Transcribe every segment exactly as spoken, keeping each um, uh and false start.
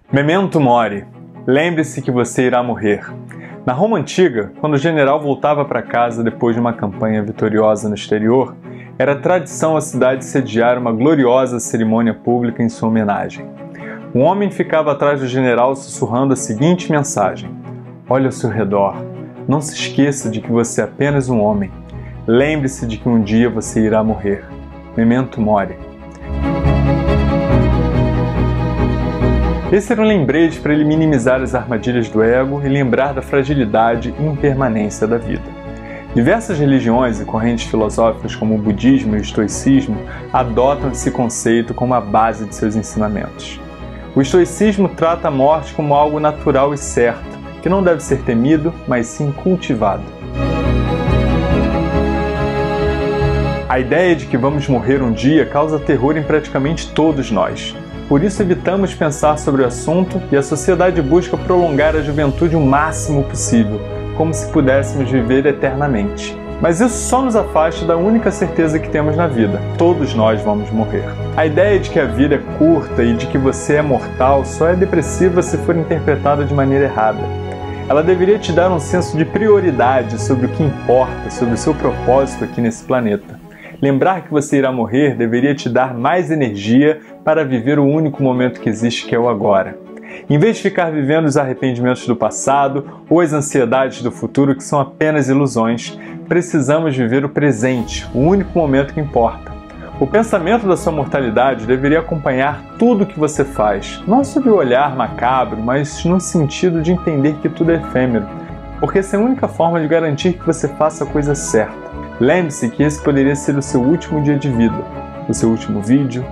Memento mori. Lembre-se que você irá morrer. Na Roma Antiga, quando o general voltava para casa depois de uma campanha vitoriosa no exterior, era tradição a cidade sediar uma gloriosa cerimônia pública em sua homenagem. Um homem ficava atrás do general sussurrando a seguinte mensagem: olhe ao seu redor, não se esqueça de que você é apenas um homem. Lembre-se de que um dia você irá morrer. Memento mori. Esse era um lembrete para ele minimizar as armadilhas do ego e lembrar da fragilidade e impermanência da vida. Diversas religiões e correntes filosóficas como o budismo e o estoicismo adotam esse conceito como a base de seus ensinamentos. O estoicismo trata a morte como algo natural e certo, que não deve ser temido, mas sim cultivado. A ideia de que vamos morrer um dia causa terror em praticamente todos nós. Por isso evitamos pensar sobre o assunto e a sociedade busca prolongar a juventude o máximo possível, como se pudéssemos viver eternamente. Mas isso só nos afasta da única certeza que temos na vida: todos nós vamos morrer. A ideia de que a vida é curta e de que você é mortal só é depressiva se for interpretada de maneira errada. Ela deveria te dar um senso de prioridade sobre o que importa, sobre o seu propósito aqui nesse planeta. Lembrar que você irá morrer deveria te dar mais energia para viver o único momento que existe, que é o agora. Em vez de ficar vivendo os arrependimentos do passado ou as ansiedades do futuro, que são apenas ilusões, precisamos viver o presente, o único momento que importa. O pensamento da sua mortalidade deveria acompanhar tudo o que você faz, não sob o olhar macabro, mas no sentido de entender que tudo é efêmero, porque essa é a única forma de garantir que você faça a coisa certa. Lembre-se que esse poderia ser o seu último dia de vida, o seu último vídeo,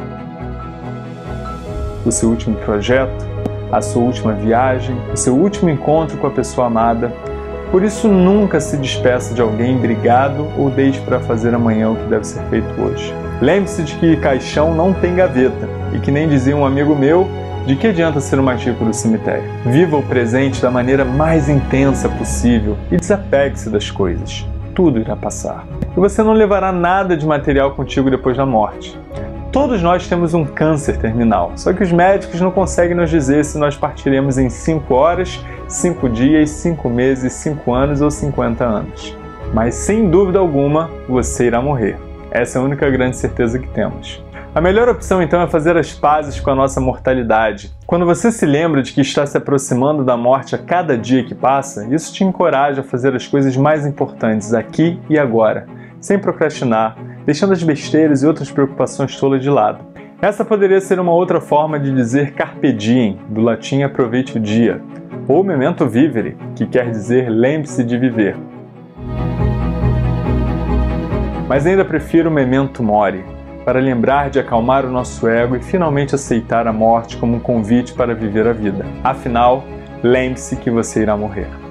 o seu último projeto, a sua última viagem, o seu último encontro com a pessoa amada. Por isso, nunca se despeça de alguém brigado ou deixe para fazer amanhã o que deve ser feito hoje. Lembre-se de que caixão não tem gaveta e que, nem dizia um amigo meu, de que adianta ser um matíco do cemitério? Viva o presente da maneira mais intensa possível e desapegue-se das coisas. Tudo irá passar. E você não levará nada de material contigo depois da morte. Todos nós temos um câncer terminal, só que os médicos não conseguem nos dizer se nós partiremos em cinco horas, cinco dias, cinco meses, cinco anos ou cinquenta anos. Mas sem dúvida alguma, você irá morrer. Essa é a única grande certeza que temos. A melhor opção então é fazer as pazes com a nossa mortalidade. Quando você se lembra de que está se aproximando da morte a cada dia que passa, isso te encoraja a fazer as coisas mais importantes aqui e agora, sem procrastinar, deixando as besteiras e outras preocupações tolas de lado. Essa poderia ser uma outra forma de dizer carpe diem, do latim aproveite o dia, ou memento vivere, que quer dizer lembre-se de viver. Mas ainda prefiro memento mori, para lembrar de acalmar o nosso ego e finalmente aceitar a morte como um convite para viver a vida. Afinal, lembre-se que você irá morrer.